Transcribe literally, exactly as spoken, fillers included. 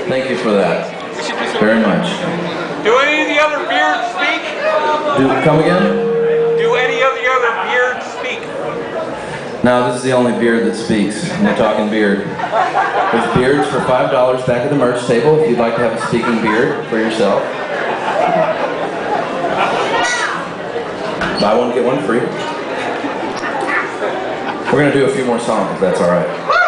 Thank you for that. Very much. Do any of the other beards speak? Do come again? Do any of the other beards speak? No, this is the only beard that speaks. We're talking beard. There's beards for five dollars back at the merch table if you'd like to have a speaking beard for yourself. Buy one, get one free. We're going to do a few more songs if that's alright.